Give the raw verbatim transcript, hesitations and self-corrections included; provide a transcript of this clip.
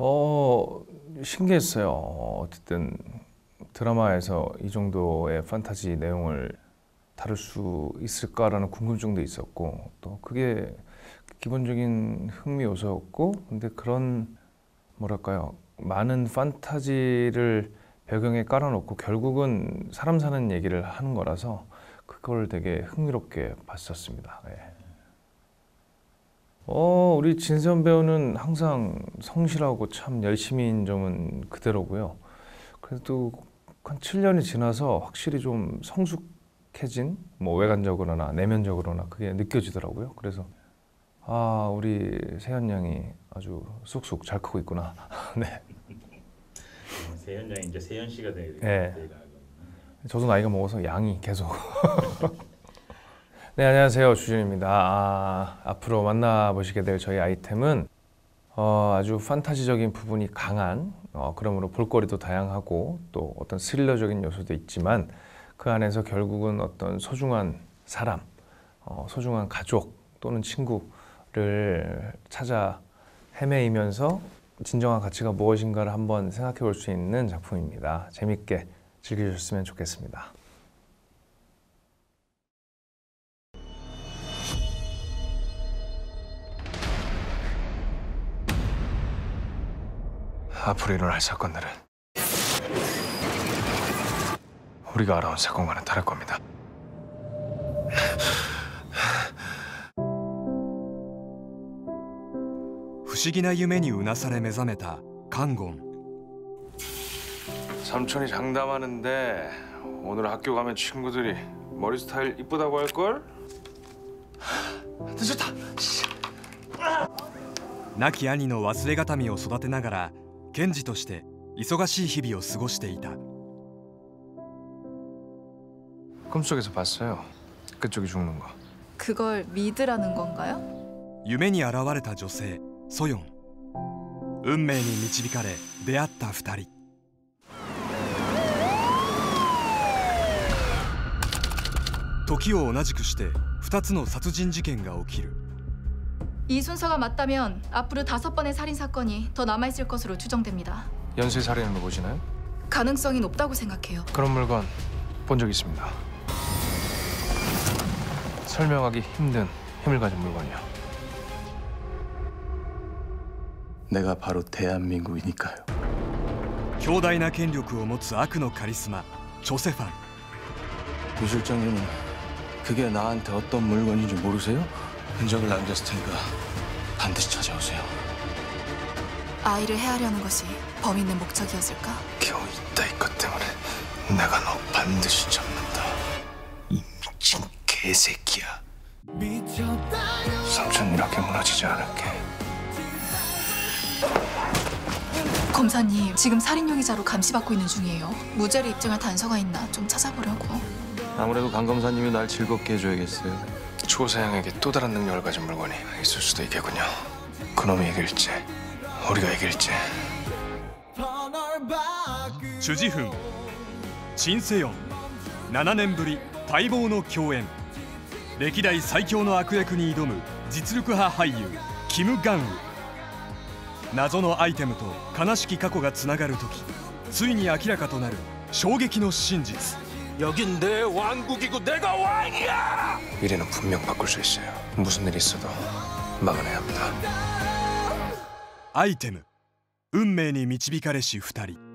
어, 신기했어요. 어쨌든 드라마에서 이 정도의 판타지 내용을 다룰 수 있을까라는 궁금증도 있었고, 또 그게 기본적인 흥미 요소였고, 근데 그런 뭐랄까요, 많은 판타지를 배경에 깔아놓고 결국은 사람 사는 얘기를 하는 거라서 그걸 되게 흥미롭게 봤었습니다. 네. 어, 우리 진세현 배우는 항상 성실하고 참 열심히인 점은 그대로고요. 그래도 한 칠 년이 지나서 확실히 좀 성숙해진, 뭐 외관적으로나 내면적으로나 그게 느껴지더라고요. 그래서 아, 우리 세현 양이 아주 쑥쑥 잘 크고 있구나. 네. 세현 양이 이제 세현 씨가 돼야 네. 저도 나이가 먹어서 양이 계속. 네, 안녕하세요. 주준입니다. 아, 앞으로 만나보시게 될 저희 아이템은 어, 아주 판타지적인 부분이 강한, 어, 그러므로 볼거리도 다양하고 또 어떤 스릴러적인 요소도 있지만 그 안에서 결국은 어떤 소중한 사람, 어, 소중한 가족 또는 친구를 찾아 헤매이면서 진정한 가치가 무엇인가를 한번 생각해 볼 수 있는 작품입니다. 재밌게 즐기셨으면 좋겠습니다. 앞으로 일어날 사건들은 우리가 알아온 사건과는 다를 겁니다. 不思議な夢にうなされ目覚めたカンゴン。 삼촌이 장담하는데 오늘 학교 가면 친구들이 머리 스타일 이쁘다고 할걸? 늦었다. 亡き兄の忘れがたみを育てながら検事として忙しい日々を過ごしていた。 꿈속에서 봤어요. 그쪽이 죽는 거. 그걸 믿으라는 건가요? 夢に現れた女性ソヨン。運命に導かれ出会った二人。時を同じくして二つの殺人事件が起きる。 이 순서가 맞다면 앞으로 다섯 번의 살인 사건이 더 남아 있을 것으로 추정됩니다. 연쇄 살인으로 보시나요? 가능성이 높다고 생각해요. 그런 물건 본 적 있습니다. 설명하기 힘든 힘을 가진 물건이요. 내가 바로 대한민국이니까요. 強大な権力を持つ悪のカリスマチョセファン。 유 실장님은 그게 나한테 어떤 물건인지 모르세요? 흔적을 남겼을 테니까 반드시 찾아오세요. 아이를 해하려는 것이 범인의 목적이었을까? 겨우 있다 이것 때문에 내가 너 반드시 잡는다. 이 미친 개새끼야. 삼촌 이렇게 무너지지 않을게. 검사님, 지금 살인 용의자로 감시받고 있는 중이에요. 무죄를 입증할 단서가 있나 좀 찾아보려고. 아무래도 강 검사님이 날 즐겁게 해줘야겠어요. 조사양에게 또 다른 능력을 가진 물건이 있을 수도 있겠군요. 그놈이 이길지 우리가 이길지. チュジフン、チンセヨン。ななねんぶり待望の共演。歴代最強の悪役に挑む実力派俳優キム・ガンウ。謎のアイテムと悲しき過去がつながる時、ついに明らかとなる衝撃の真実。 여긴 내 왕국이고 내가 왕이야! 미래는 분명 바꿀 수 있어요. 무슨 일이 있어도 막아내야 합니다. アイテム、運命に導かれし二人。